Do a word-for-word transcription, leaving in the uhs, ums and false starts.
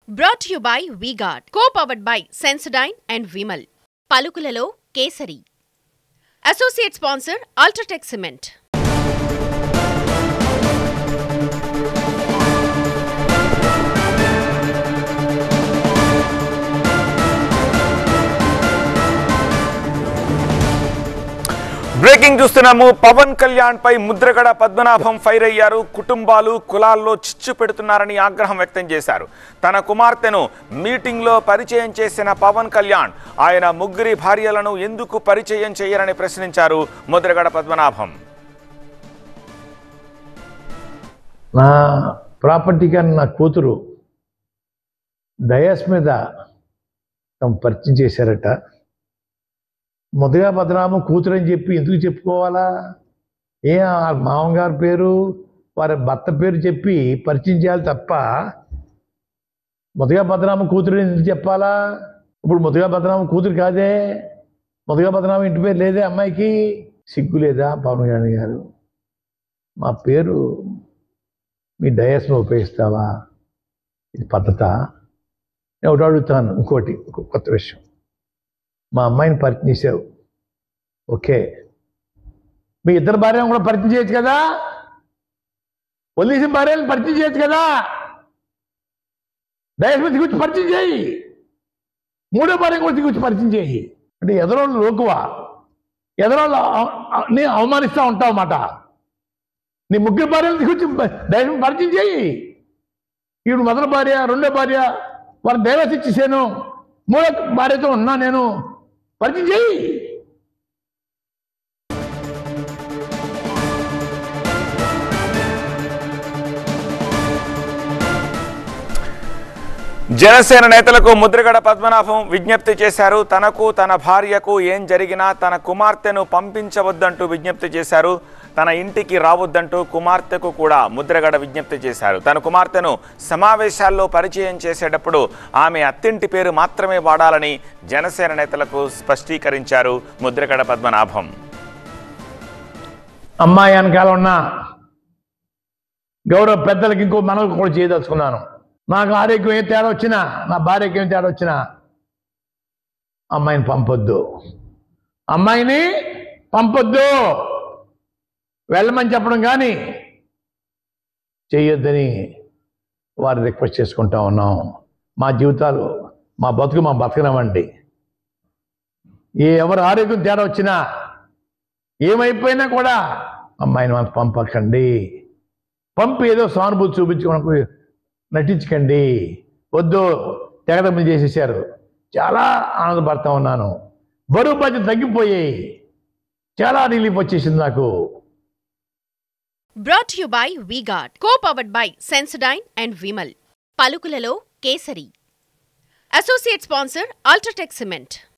Brought to you by V-Guard, co-powered by Sensodyne and Vimal. Palukulalo Kesari. Associate sponsor Ultratech Cement. Breaking చూస్తున్నాము. పవన్ కళ్యాణ్ పై Mudragada Padmanabham fire అయ్యారు. కుటుంబాలు కులాల్లో చిచ్చు పెడుతున్నారని ఆగ్రహం వ్యక్తం చేశారు. తన కుమార్తెను మీటింగ్లో పరిచయం చేసిన పవన్ కళ్యాణ్ ఆయన ముగ్గురి భార్యలను ఎందుకు పరిచయం చేయరని ప్రశ్నించారు ముద్రగడ పద్మనాభం. నా ప్రాపర్టీ కానీ నా కూతురు డయాస్ మీద తమ పరిచయం చేశారట. ముద్రగడ పద్మనాభం కూతురు అని చెప్పి ఎందుకు చెప్పుకోవాలా? ఏ మామగారి పేరు వారి భర్త పేరు చెప్పి పరిచయం చేయాలి తప్ప ముద్రగడ పద్మనాభం కూతురు ఎందుకు చెప్పాలా? ఇప్పుడు ముద్రగడ పద్మనాభం కూతురు కాదే, ముద్రగడ పద్మనాభం ఇంటి పేరు లేదే అమ్మాయికి. సిగ్గు లేదా పవన్ కళ్యాణ్ గారు? మా పేరు మీ డయాస్ను ఉపయోగిస్తావా? ఇది పద్ధత? నేను ఒకటి అడుగుతాను. ఇంకోటి కొత్త విషయం, మా అమ్మాయిని పరిచయం చేసావు, ఓకే, మీ ఇద్దరు భార్యను కూడా పరిచయం చేయొచ్చు కదా, వదిలేసిన భార్యను పరిచయం చేయొచ్చు కదా, డయాస్ మీద గురించి పరిచయం చేయి, మూడో భార్య కూడా గురించి పరిచయం చేయి. అంటే ఎదరోళ్ళు లోకువా, ఎదరోళ్ళు నీ అవమానిస్తూ ఉంటావు అన్నమాట. నీ ముగ్గురు భార్యను గురించి డయాస్ మీద పరిచయం చేయి. ఇప్పుడు మొదటి భార్య రెండో భార్య వారిని డైవర్స్ ఇచ్చేసాను, మూడో భార్యతో ఉన్నా నేను, పరిచయం చేయి. జనసేన నేతలకు ముద్రగడ పద్మనాభం విజ్ఞప్తి చేశారు. తనకు తన భార్యకు ఏం జరిగినా తన కుమార్తెను పంపించవద్దంటూ విజ్ఞప్తి చేశారు. తన ఇంటికి రావద్దంటూ కుమార్తెకు కూడా ముద్రగడ విజ్ఞప్తి చేశారు. తన కుమార్తెను సమావేశాల్లో పరిచయం చేసేటప్పుడు ఆమె అత్తింటి పేరు మాత్రమే వాడాలని జనసేన నేతలకు స్పష్టీకరించారు ముద్రగడ పద్మనాభం. అమ్మాయి వెనకాల ఉన్న గౌరవ పెద్దలకి ఇంకో మనకు కూడా చేయదలుచుకున్నాను. నాకు ఆరోగ్యం ఏం తేడా వచ్చినా, నా భార్యకి ఏం తేడా వచ్చినా అమ్మాయిని పంపొద్దు, అమ్మాయిని పంపొద్దు, వెళ్ళమని చెప్పడం కానీ చెయ్యొద్దని వారు రిక్వెస్ట్ చేసుకుంటా ఉన్నాం. మా జీవితాలు మా బతుకు మా బతకనవ్వండి. ఏ ఎవరు ఆరోగ్యం తేడా వచ్చినా ఏమైపోయినా కూడా అమ్మాయిని మనకు పంపకండి. పంపి ఏదో సానుభూతి చూపించుకోవడానికి నటించకండి. వద్దు, తెగదమ్ములు చేసేసారు. చాలా ఆనందపడతా ఉన్నాను. బరువు బాధ్యత తగ్గిపోయాయి, చాలా రిలీఫ్ వచ్చేసింది నాకు. Brought to you by V-Guard, co-powered by Sensodyne and Vimal. Palukulalo Kesari. Associate sponsor Ultratech Cement.